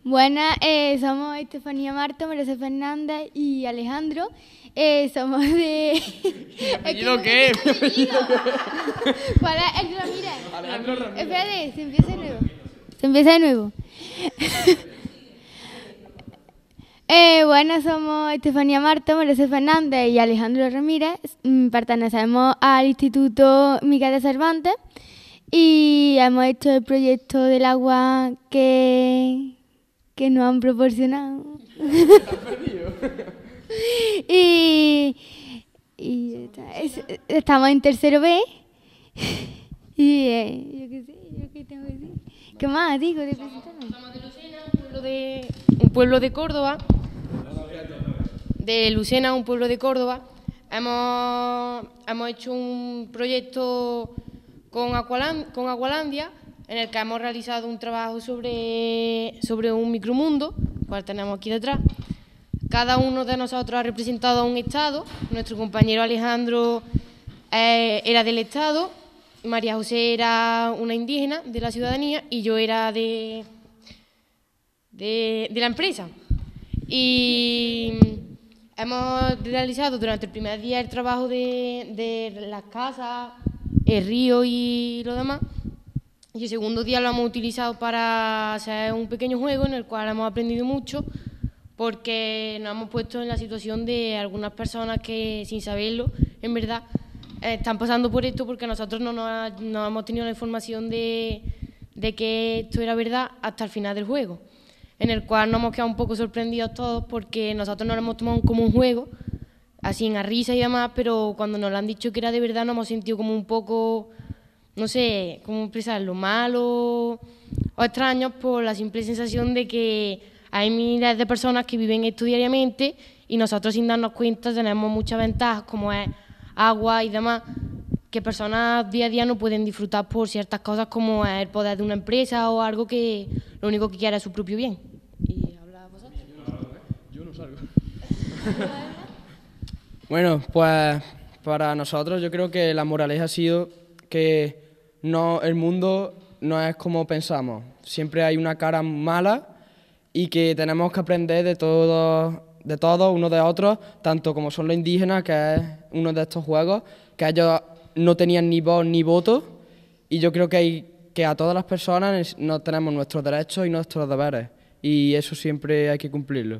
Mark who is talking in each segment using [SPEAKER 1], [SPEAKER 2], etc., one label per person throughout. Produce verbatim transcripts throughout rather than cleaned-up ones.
[SPEAKER 1] Buenas, eh, somos Estefanía Marta, María Fernández y Alejandro. Eh, somos de...
[SPEAKER 2] ¿Apellido qué?
[SPEAKER 1] ¿Cuál es el Ramírez?
[SPEAKER 2] Alejandro Ramírez.
[SPEAKER 1] Espérate, se empieza de nuevo. Se empieza de nuevo. eh, bueno, somos Estefanía Marta, María Fernández y Alejandro Ramírez. Mm, Pertenecemos al Instituto Miguel de Cervantes y hemos hecho el proyecto del agua que... que nos han proporcionado. y y es, estamos en tercero B. y eh, yo qué sé, yo qué tengo que decir. ¿Qué más digo de presentarme?
[SPEAKER 3] Estamos de Lucena, un pueblo de, un pueblo de Córdoba. De Lucena, un pueblo de Córdoba. Hemos, hemos hecho un proyecto con, Aqualand, con Aqualandia, en el que hemos realizado un trabajo sobre, sobre un micromundo, cual tenemos aquí detrás. Cada uno de nosotros ha representado a un estado. Nuestro compañero Alejandro eh, era del estado, María José era una indígena de la ciudadanía y yo era de, de, de la empresa. Y hemos realizado durante el primer día el trabajo de, de las casas, el río y lo demás. Y el segundo día lo hemos utilizado para hacer un pequeño juego en el cual hemos aprendido mucho, porque nos hemos puesto en la situación de algunas personas que, sin saberlo, en verdad, eh, están pasando por esto porque nosotros no, nos, no hemos tenido la información de, de que esto era verdad hasta el final del juego, en el cual nos hemos quedado un poco sorprendidos todos porque nosotros nos lo hemos tomado como un juego, así en a risa y demás, pero cuando nos lo han dicho que era de verdad nos hemos sentido como un poco... no sé cómo expresarlo, malo o extraños por la simple sensación de que hay miles de personas que viven esto diariamente y nosotros sin darnos cuenta tenemos muchas ventajas como es agua y demás que personas día a día no pueden disfrutar por ciertas cosas como es el poder de una empresa o algo que lo único que quiere es su propio bien. ¿Y habla vosotros?
[SPEAKER 2] Yo no salgo. Bueno, pues para nosotros yo creo que la moraleja ha sido que no, el mundo no es como pensamos. Siempre hay una cara mala y que tenemos que aprender de todos, de todos, uno de otros, tanto como son los indígenas, que es uno de estos juegos, que ellos no tenían ni voz ni voto, y yo creo que, hay, que a todas las personas no tenemos nuestros derechos y nuestros deberes, y eso siempre hay que cumplirlo.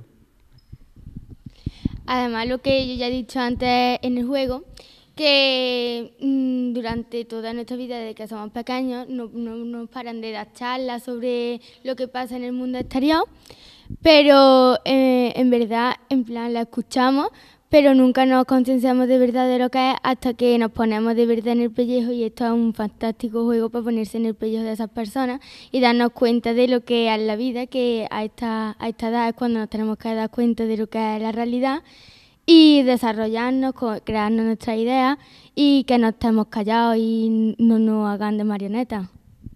[SPEAKER 1] Además, lo que yo ya he dicho antes en el juego, que mmm, durante toda nuestra vida, desde que somos pequeños, no, no nos paran de dar charlas sobre lo que pasa en el mundo exterior, pero eh, en verdad, en plan, la escuchamos, pero nunca nos concienciamos de verdad de lo que es hasta que nos ponemos de verdad en el pellejo, y esto es un fantástico juego para ponerse en el pellejo de esas personas y darnos cuenta de lo que es la vida, que a esta, a esta edad es cuando nos tenemos que dar cuenta de lo que es la realidad, y desarrollarnos, crearnos nuestras ideas y que no estemos callados y no nos hagan de marionetas.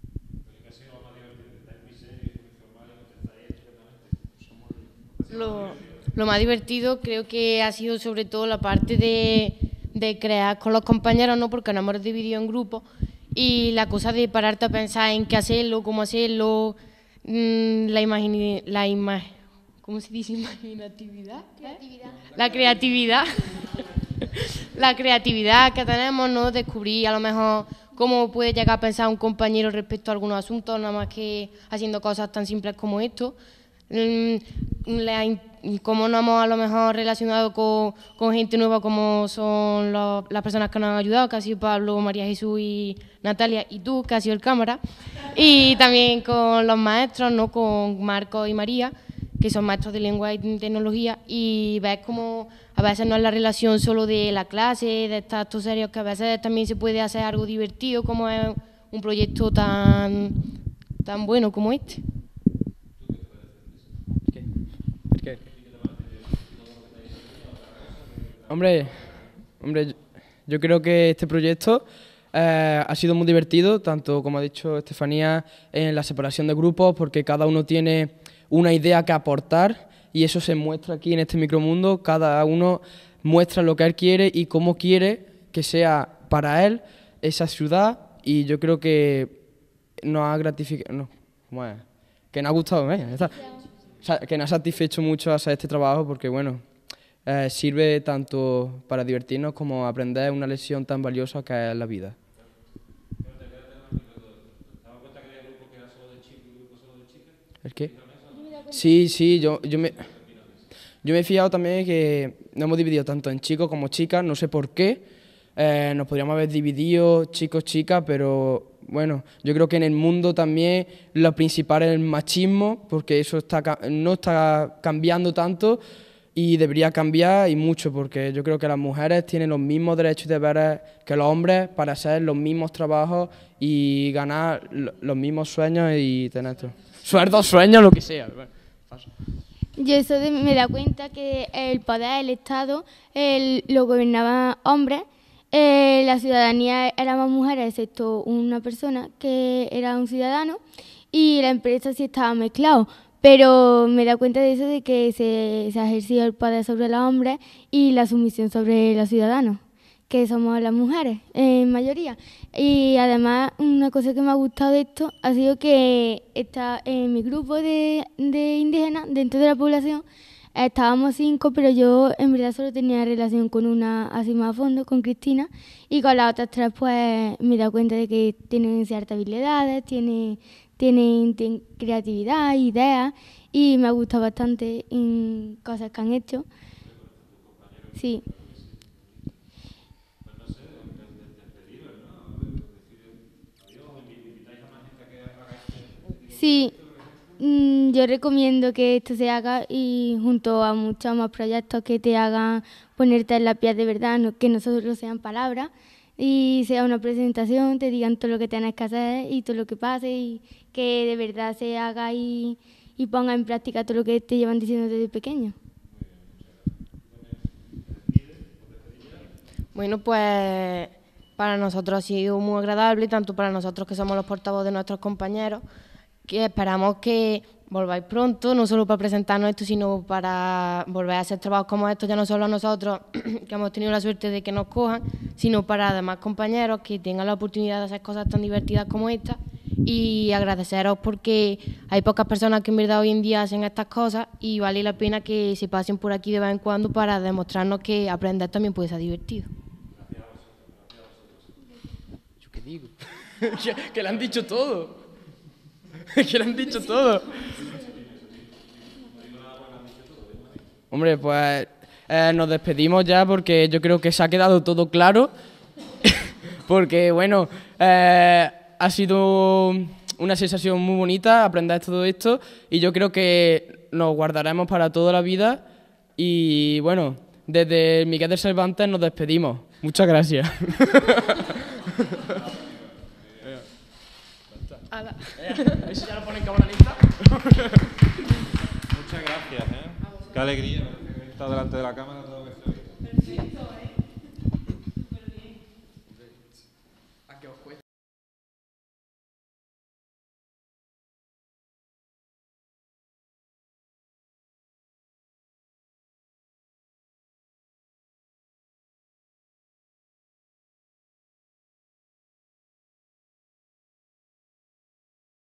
[SPEAKER 3] Lo, lo más divertido creo que ha sido sobre todo la parte de, de crear con los compañeros, ¿no? Porque nos hemos dividido en grupos y la cosa de pararte a pensar en qué hacerlo, cómo hacerlo, mmm, la imagen, la imagen. ¿Cómo se dice? Imaginatividad.
[SPEAKER 1] Creatividad.
[SPEAKER 3] La creatividad. La creatividad que tenemos, ¿no? Descubrir a lo mejor cómo puede llegar a pensar un compañero respecto a algunos asuntos, nada más que haciendo cosas tan simples como esto. Cómo nos hemos a lo mejor relacionado con, con gente nueva como son los, las personas que nos han ayudado, que ha sido Pablo, María Jesús y Natalia, y tú, que has sido el cámara. Y también con los maestros, ¿no? Con Marco y María, que son maestros de lengua y tecnología, y ves como a veces no es la relación solo de la clase, de estar todos serios, que a veces también se puede hacer algo divertido, como es un proyecto tan, tan bueno como este.
[SPEAKER 2] ¿Qué? ¿Por qué? Hombre, hombre, yo creo que este proyecto eh, ha sido muy divertido, tanto como ha dicho Estefanía, en la separación de grupos, porque cada uno tiene una idea que aportar y eso se muestra aquí en este micromundo. Cada uno muestra lo que él quiere y cómo quiere que sea para él esa ciudad, y yo creo que nos ha gratificado, no, ¿cómo es? Que nos ha gustado, ¿eh? que nos ha satisfecho mucho hacer este trabajo porque, bueno, eh, sirve tanto para divertirnos como aprender una lección tan valiosa que es la vida. ¿El qué? Sí, sí, yo, yo, me, yo me he fijado también que nos hemos dividido tanto en chicos como chicas, no sé por qué, eh, nos podríamos haber dividido chicos, chicas, pero bueno, yo creo que en el mundo también lo principal es el machismo, porque eso está, no está cambiando tanto y debería cambiar y mucho, porque yo creo que las mujeres tienen los mismos derechos y deberes que los hombres para hacer los mismos trabajos y ganar los mismos sueños y tener esto. Sueldos, sueños, lo que sea.
[SPEAKER 1] Yo eso de, me da cuenta que el poder, el Estado, el, lo gobernaban hombres, eh, la ciudadanía éramos mujeres, excepto una persona que era un ciudadano, y la empresa sí estaba mezclado. Pero me da cuenta de eso, de que se, se ha ejercido el poder sobre los hombres y la sumisión sobre los ciudadanos, que somos las mujeres en mayoría. Y además una cosa que me ha gustado de esto ha sido que está en mi grupo de, de indígenas dentro de la población estábamos cinco, pero yo en verdad solo tenía relación con una así más a fondo, con Cristina, y con las otras tres pues me he dado cuenta de que tienen ciertas habilidades, tienen, tienen, tienen creatividad, ideas, y me ha gustado bastante en cosas que han hecho. Sí. Sí, mm, yo recomiendo que esto se haga y junto a muchos más proyectos que te hagan ponerte en la piel de verdad, no, que no solo sean palabras y sea una presentación, te digan todo lo que tienes que hacer y todo lo que pase y que de verdad se haga y, y ponga en práctica todo lo que te llevan diciendo desde pequeño.
[SPEAKER 3] Bueno, pues para nosotros ha sido muy agradable, tanto para nosotros que somos los portavoces de nuestros compañeros, que esperamos que volváis pronto, no solo para presentarnos esto, sino para volver a hacer trabajos como estos, ya no solo nosotros, que hemos tenido la suerte de que nos cojan, sino para además compañeros que tengan la oportunidad de hacer cosas tan divertidas como esta, y agradeceros porque hay pocas personas que en verdad hoy en día hacen estas cosas y vale la pena que se pasen por aquí de vez en cuando para demostrarnos que aprender también puede ser divertido.
[SPEAKER 2] ¿Yo qué digo? que, que le han dicho todo. que le han dicho todo. Hombre, pues eh, nos despedimos ya porque yo creo que se ha quedado todo claro. porque, bueno, eh, ha sido una sensación muy bonita aprender todo esto y yo creo que nos guardaremos para toda la vida. Y, bueno, desde Miguel de Cervantes nos despedimos. Muchas gracias.
[SPEAKER 4] A ver si ya lo ponen cámara lista.
[SPEAKER 5] Muchas gracias, ¿eh? Qué alegría estar delante de la cámara.